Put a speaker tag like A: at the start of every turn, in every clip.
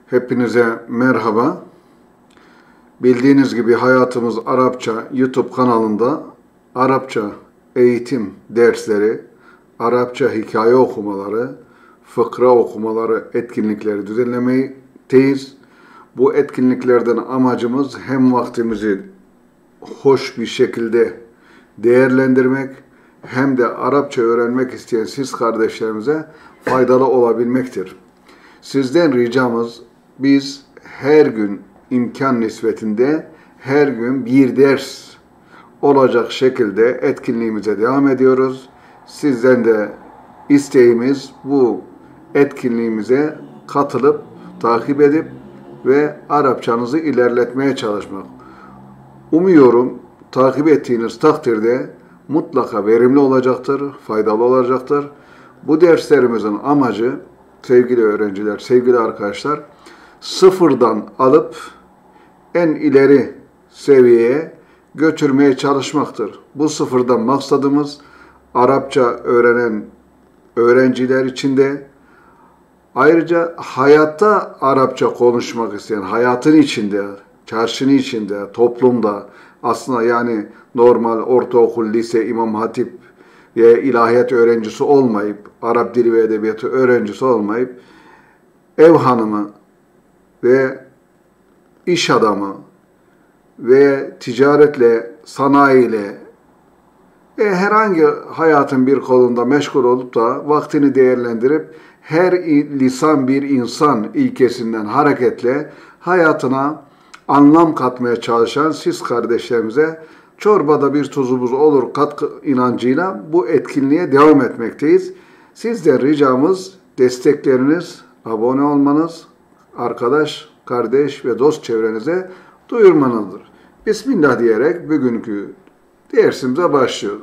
A: Hepinize merhaba. Bildiğiniz gibi hayatımız Arapça YouTube kanalında Arapça eğitim dersleri, Arapça hikaye okumaları, fıkra okumaları, etkinlikleri düzenlemekteyiz. Bu etkinliklerden amacımız hem vaktimizi hoş bir şekilde değerlendirmek hem de Arapça öğrenmek isteyen siz kardeşlerimize faydalı olabilmektir. Sizden ricamız, biz her gün imkan nispetinde her gün bir ders olacak şekilde etkinliğimize devam ediyoruz. Sizden de isteğimiz bu etkinliğimize katılıp, takip edip ve Arapçanızı ilerletmeye çalışmak. Umuyorum takip ettiğiniz takdirde mutlaka verimli olacaktır, faydalı olacaktır. Bu derslerimizin amacı sevgili öğrenciler, sevgili arkadaşlar, sıfırdan alıp en ileri seviyeye götürmeye çalışmaktır. Bu sıfırdan maksadımız Arapça öğrenen öğrenciler için de ayrıca hayatta Arapça konuşmak isteyen, hayatın içinde, çarşının içinde, toplumda aslında yani normal ortaokul, lise, İmam Hatip ve ilahiyat öğrencisi olmayıp, Arap dili ve edebiyatı öğrencisi olmayıp, ev hanımı ve iş adamı ve ticaretle, sanayiyle herhangi hayatın bir kolunda meşgul olup da vaktini değerlendirip her lisan bir insan ilkesinden hareketle hayatına anlam katmaya çalışan siz kardeşlerimize çorbada bir tuzumuz olur katkı inancıyla bu etkinliğe devam etmekteyiz. Sizden ricamız destekleriniz, abone olmanız, arkadaş, kardeş ve dost çevrenize duyurmanızdır. Bismillah diyerek bugünkü dersimize başlıyoruz.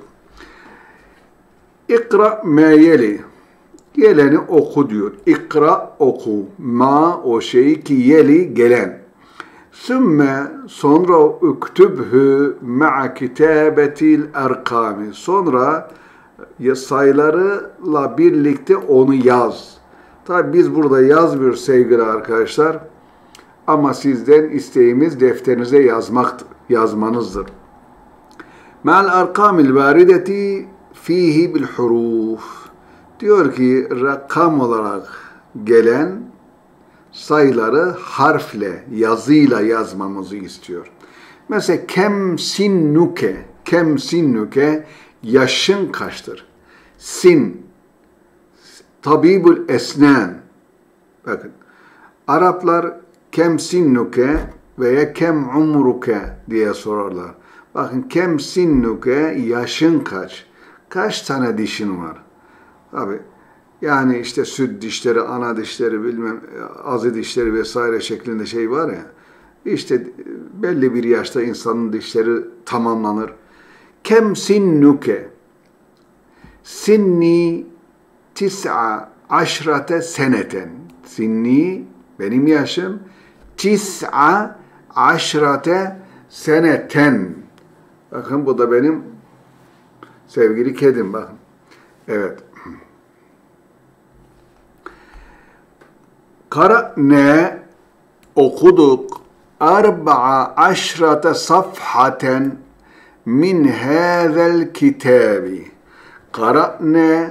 A: İkra ma yeli. Geleni oku diyor. İkra oku. Ma o şey ki yeli gelen. Sümme sonra üktübhü ma'a kitabetil erkami. Sonra sayılarla birlikte onu yaz. Tabi biz burada yazmıyoruz sevgili arkadaşlar. Ama sizden isteğimiz defterinize yazmanızdır. Ma'al arkamil varideti fihi bil huruf. Diyor ki rakam olarak gelen sayıları harfle, yazıyla yazmamızı istiyor. Mesela kem sinnuke, yaşın kaçtır? Sin, tabibul esnan. Bakın, Araplar kem sinnuke veya kem umruke diye sorarlar. Bakın kem sinnuke, yaşın kaç? Kaç tane dişin var? Tabii. Yani işte süt dişleri, ana dişleri, bilmem azı dişleri vesaire şeklinde şey var ya. İşte belli bir yaşta insanın dişleri tamamlanır. Kem sinnuke? Sinni tis'a aşrate seneten. Sinni benim yaşım tis'a aşrate seneten. Bakın bu da benim sevgili kedim bakın. Evet. Kara'ne okuduk 14 safhaten min hâzel kitâbi. Kara'ne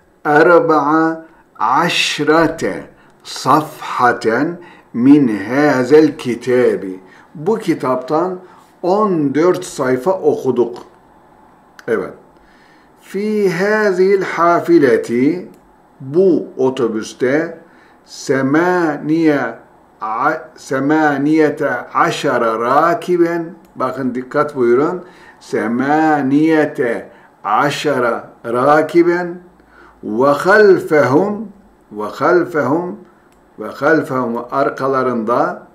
A: 14 safhaten min hâzel kitâbi. Bu kitaptan 14 sayfa okuduk. Evet. Fi hâzihil hafileti, bu otobüste semaniyete aşara rakiben, bakın dikkat buyurun, semaniyete aşara rakiben ve halfehum arkalarında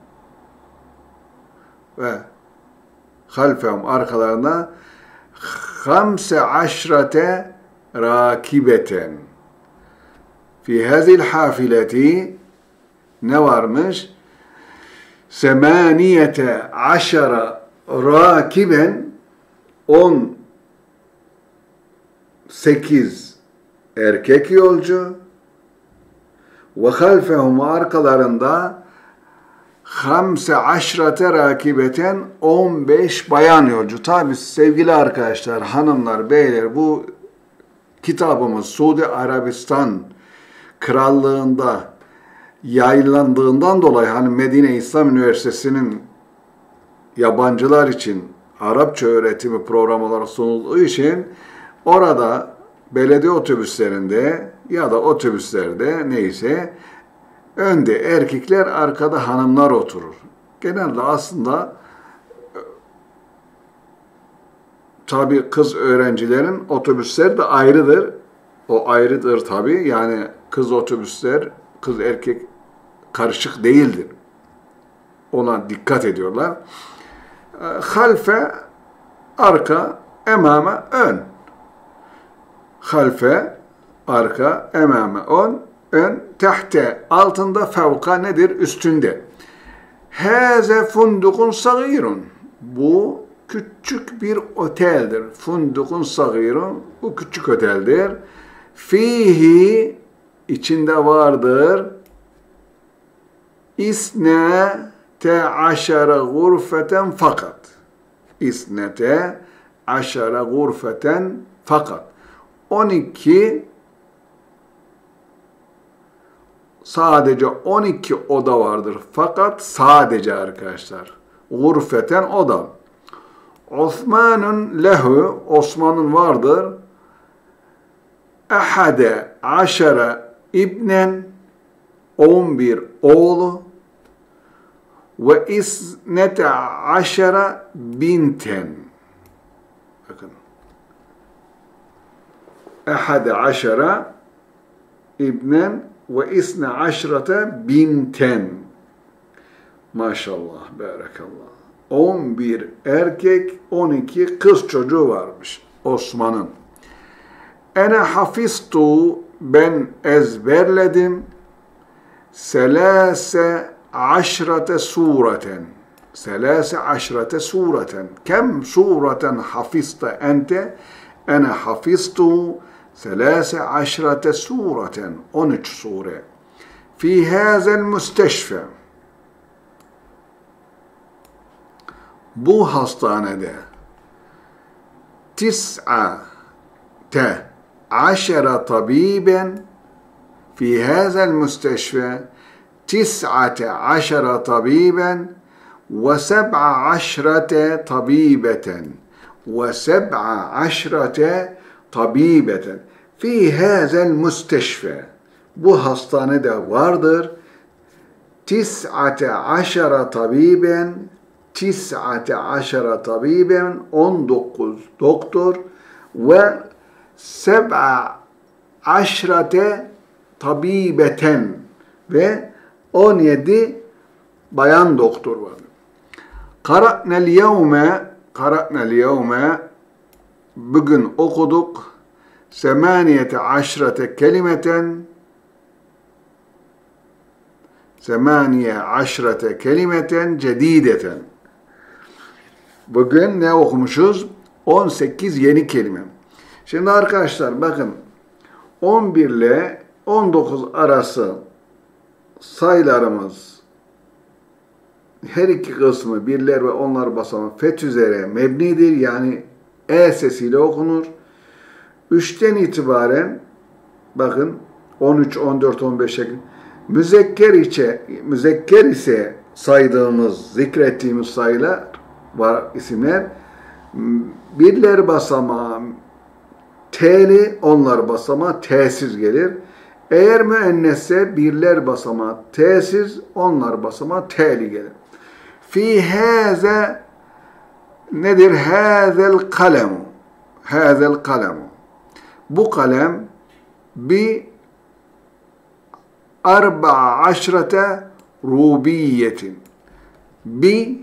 A: ve halfehum arkalarında 15 rakibeten. Fi hazil hafileti ne varmış? 18 rakiben, 18 erkek yolcu ve halfehum arkalarında 15 rakibeten 15 bayan yolcu. Tabi sevgili arkadaşlar, hanımlar, beyler, bu kitabımız Suudi Arabistan Krallığında yayınlandığından dolayı hani Medine İslam Üniversitesi'nin yabancılar için Arapça öğretimi programı olarak sunulduğu için orada belediye otobüslerinde ya da otobüslerde neyse önde erkekler, arkada hanımlar oturur. Genelde aslında tabii kız öğrencilerin otobüsler de ayrıdır. O ayrıdır tabii. Yani kız otobüsler, kız erkek karışık değildir. Ona dikkat ediyorlar. Halfe, arka, emame, ön. Halfe, arka, emame, ön, tahte, altında, fevka nedir? Üstünde. Hâze fundukun sagîrun. Bu küçük bir oteldir. Fundukun sagîrun. Bu küçük oteldir. Fihi, içinde vardır. İsnete aşara gurfeten fakat. İsnete aşara gurfeten fakat. 12, sadece 12 oda vardır. Fakat sadece arkadaşlar. Gurfeten oda. Osman'un lehu, Osman'ın vardır. Ahade aşara ibnen, 11 oğlu. Ve isnete aşara binten. Bakın. Ahade aşara ibnen ve isne aşrate binten. Maşallah, barakallah. 11 erkek, 12 kız çocuğu varmış Osman'ın. Ene hafiztu, ben ezberledim. Selase aşrate sureten. Selase aşrate sureten. Kem sureten hafizte ente? Ene hafiztu selase aşrate sureten. 13 sure. Fi hazel müsteşfe. Bu hastanede tis'ate aşere tabiben fi hazel müsteşfe tis'ate aşere tabiben ve seb'a aşrete tabibeten ve seb'a aşrete tabibeten fi hazel müsteşfe. Bu hastanede vardır tis'ate aşere tabiben, tis'ate aşere tabiben, 19 doktor ve seb'a aşrete tabibeten ve 17 bayan doktor var. Qara'nel yevme bugün okuduk 18 kelimeten 18 kelimeten cedideten. Bugün ne okumuşuz? 18 yeni kelime. Şimdi arkadaşlar bakın 11 ile 19 arası sayılarımız her iki kısmı birler ve onlar basamağı fet üzere mebnidir. Yani e sesiyle okunur. 3'ten itibaren bakın 13, 14, 15 şeklinde müzekker ise saydığımız, zikrettiğimiz sayılar var, isimler. Birler basamağı t'li, onlar basamağı t'siz gelir. Eğer müennesse birler basamağı t'siz, onlar basamağı t'li gelir. Fi haza nedir? Hazel kalemu. Hazel kalemu. Bu kalem bi 14 rubiyetin. Bi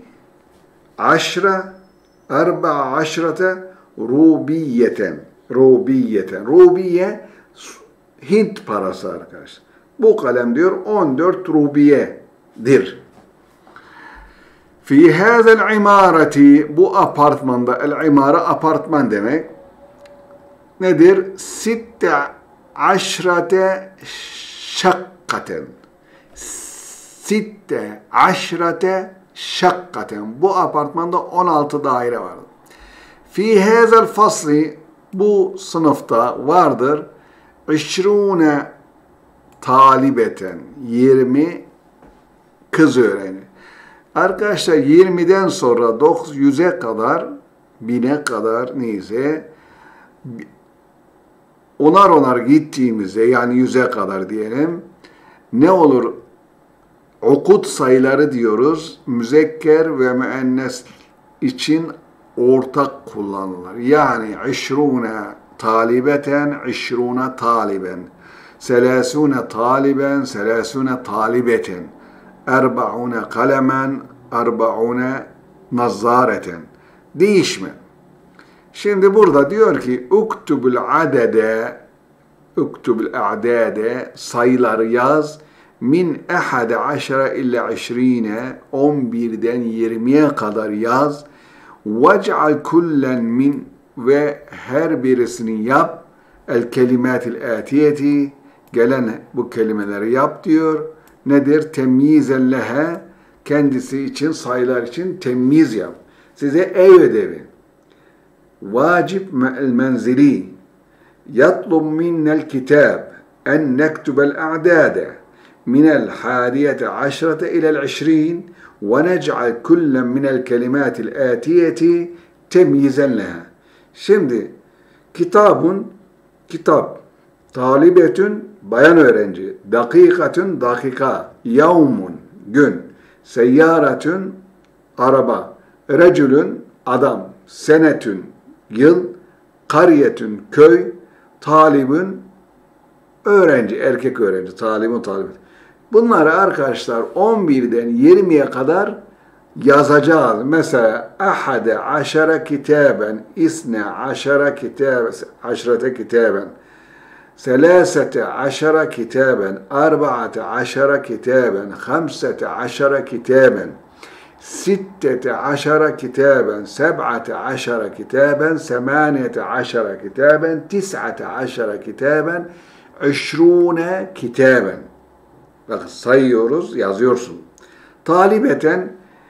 A: 14 rubiyeten. Rubiyeten. Rubiye Hint parası arkadaşlar. Bu kalem diyor 14 rubiyedir. Fi hazel imareti, bu apartmanda, el imara apartman demek. Nedir? 16 şakkaten. sitte aşrete şakkaten. Bu apartmanda 16 daire vardır. Fi hazel fasli, bu sınıfta vardır 20 talibeten, 20 kız öğrenci. Arkadaşlar 20'den sonra 900'e kadar, 1000'e kadar neyse onar gittiğimizde, yani 100'e kadar diyelim, ne olur? Okut sayıları diyoruz. Müzekker ve müennes için ortak kullanılır. Yani 20 talibeten, 20 taliben, 30 taliben, 30 talibeten, 40 kalemen, 40 nazzareten. Değişme. Şimdi burada diyor ki uktubul adede, uktubul a'dade, sayıları yaz, min 11 ila 20, 11'den 20'ye kadar yaz, vec'al kullen min, ve her birisini yap, el kelimatil atiyeti, gelen bu kelimeleri yap diyor. Nedir? Temyizen lehe, kendisi için, sayılar için temyiz yap. Size ev ödevi. Vacib me'l menzili, yatlub minnel kitab, en nektubel a'dade, minel hadiyete aşrete ilel 20, ve nec'al kullen minel kelimatil atiyeti temyizen leha. Şimdi kitabun, kitap, talibetün, bayan öğrenci, dakikatün, dakika, yavmun, gün, seyyaretün, araba, recülün, adam, senetün, yıl, kariyetün, köy, talibün, öğrenci, erkek öğrenci, talibün, talibün. Bunları arkadaşlar 11'den 20'ye kadar yazacağız. Mesela 11 kitaben, 12 kitaben, 10 kitaben, 13 kitaben, 14 kitaben, 15 kitaben, 16 kitaben, 17 kitaben, 18 kitaben, 19 kitaben, 20 kitaben. Bakın sayıyoruz, yazıyorsun. Talibeten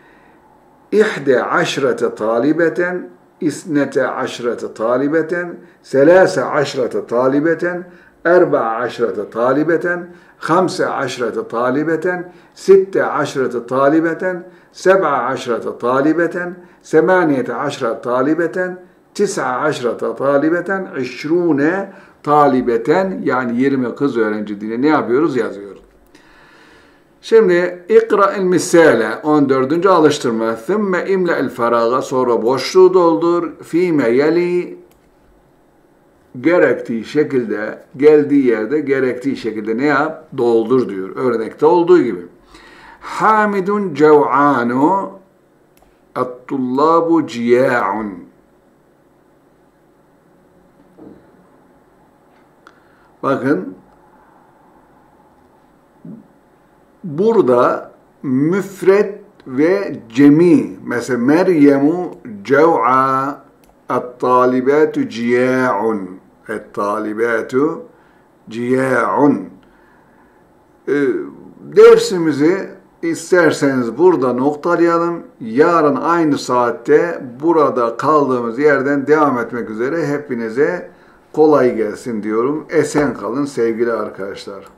A: 11 talibeten, 12 talibeten, 13 talibeten, 14 talibeten, 15 talibeten, 16 talibeten, 17 talibeten, 18 talibeten, 19 talibeten, 20 talibeten, yani 20 kız öğrenci diye ne yapıyoruz? Yazıyoruz. Şimdi ikra'il misale, 14. alıştırma. Thümme imle'il feraga, sonra boşluğu doldur. Fîme yeli, gerektiği şekilde, geldiği yerde gerektiği şekilde ne yap? Doldur diyor. Örnekte olduğu gibi. Hamidun cev'anu, at-tullabu ciya'un. Bakın, burada müfret ve cemi, mesela Meryemu cev'a, at-talibatu ciya'un, at-talibatu ciya'un. Dersimizi isterseniz burada noktalayalım. Yarın aynı saatte burada kaldığımız yerden devam etmek üzere hepinize kolay gelsin diyorum. Esen kalın sevgili arkadaşlar.